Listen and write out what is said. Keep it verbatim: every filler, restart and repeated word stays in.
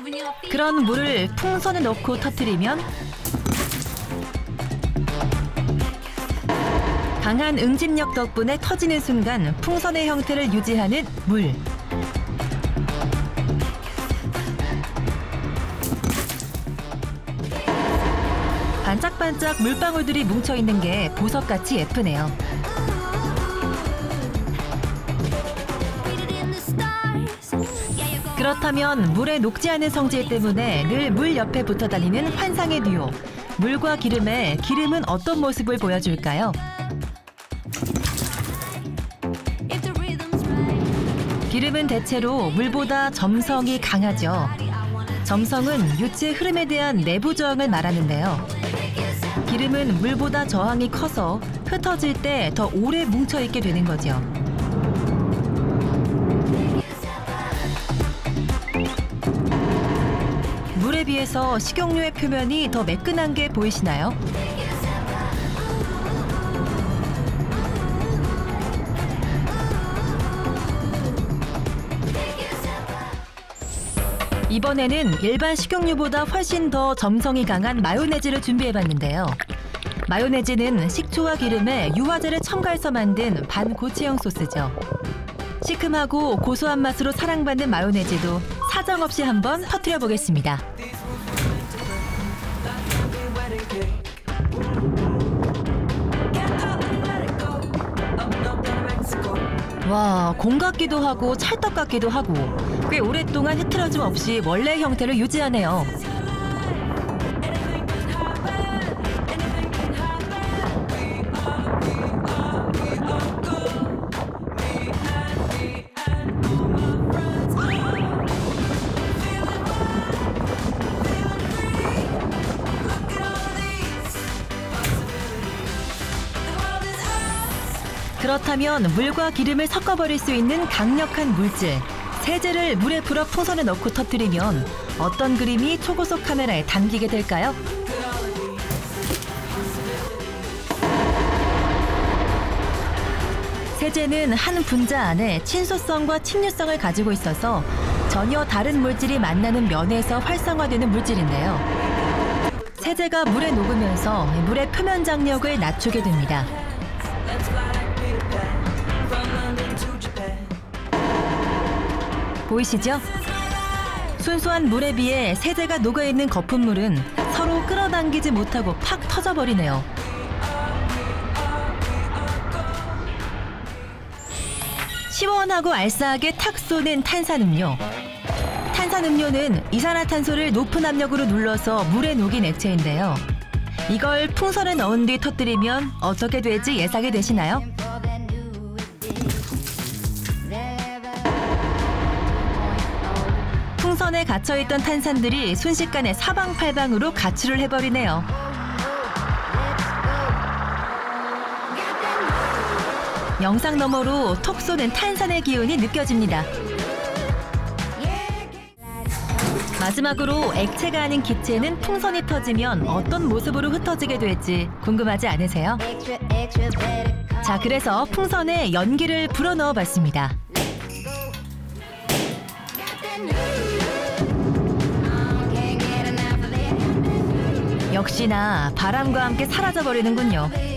그런 물을 풍선에 넣고 터뜨리면 강한 응집력 덕분에 터지는 순간 풍선의 형태를 유지하는 물. 반짝반짝 물방울들이 뭉쳐있는 게 보석같이 예쁘네요. 그렇다면 물에 녹지 않은 성질 때문에 늘 물 옆에 붙어 다니는 환상의 듀오. 물과 기름의 기름은 어떤 모습을 보여줄까요? 기름은 대체로 물보다 점성이 강하죠. 점성은 유체 흐름에 대한 내부 저항을 말하는데요. 기름은 물보다 저항이 커서 흩어질 때 더 오래 뭉쳐있게 되는 거죠. 물에 비해서 식용유의 표면이 더 매끈한 게 보이시나요? 이번에는 일반 식용유보다 훨씬 더 점성이 강한 마요네즈를 준비해봤는데요. 마요네즈는 식초와 기름에 유화제를 첨가해서 만든 반고체형 소스죠. 시큼하고 고소한 맛으로 사랑받는 마요네즈도 사정없이 한번 터뜨려 보겠습니다. 와, 공 같기도 하고 찰떡 같기도 하고 꽤 오랫동안 흐트러짐 없이 원래 형태를 유지하네요. 그렇다면 물과 기름을 섞어버릴 수 있는 강력한 물질, 세제를 물에 불어 풍선에 넣고 터뜨리면 어떤 그림이 초고속 카메라에 담기게 될까요? 세제는 한 분자 안에 친소성과 침류성을 가지고 있어서 전혀 다른 물질이 만나는 면에서 활성화되는 물질인데요. 세제가 물에 녹으면서 물의 표면 장력을 낮추게 됩니다. 보이시죠? 순수한 물에 비해 세제가 녹아있는 거품물은 서로 끌어당기지 못하고 팍 터져버리네요. 시원하고 알싸하게 탁 쏘는 탄산음료. 탄산음료는 이산화탄소를 높은 압력으로 눌러서 물에 녹인 액체인데요. 이걸 풍선에 넣은 뒤 터뜨리면 어떻게 될지 예상이 되시나요? 풍선에 갇혀있던 탄산들이 순식간에 사방팔방으로 가출을 해버리네요. 영상 너머로 톡 쏘는 탄산의 기운이 느껴집니다. 마지막으로 액체가 아닌 기체는 풍선이 터지면 어떤 모습으로 흩어지게 될지 궁금하지 않으세요? 자, 그래서 풍선에 연기를 불어넣어 봤습니다. 역시나 바람과 함께 사라져버리는군요.